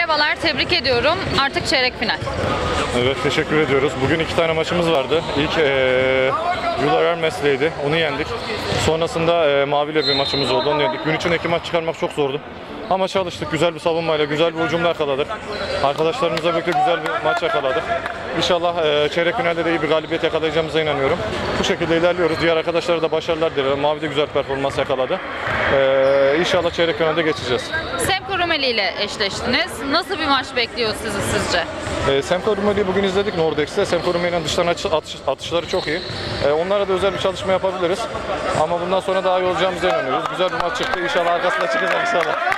Merhabalar, tebrik ediyorum. Artık çeyrek final. Evet, teşekkür ediyoruz. Bugün 2 tane maçımız vardı. İlk Yular Hermes'leydi. Onu yendik. Sonrasında Mavi'yle bir maçımız oldu. Onu yendik. Gün içinde 2 maç çıkarmak çok zordu. Ama çalıştık. Güzel bir savunmayla, güzel bir hücumla yakaladık. Arkadaşlarımızla birlikte güzel bir maç yakaladık. İnşallah çeyrek finalde de iyi bir galibiyet yakalayacağımıza inanıyorum. Bu şekilde ilerliyoruz. Diğer arkadaşlara da başarılar dilerim. Mavi de güzel performans yakaladı. İnşallah çeyrek finalde geçeceğiz. Semko Rumeli ile eşleştiniz. Nasıl bir maç bekliyor sizi sizce? Semko Rumeli'yi bugün izledik Nordex'te. Semko Rumeli'nin dıştan atışları çok iyi. Onlara da özel bir çalışma yapabiliriz. Ama bundan sonra daha iyi olacağımıza inanıyoruz. Güzel bir maç çıktı. İnşallah arkasında çıkacağız inşallah.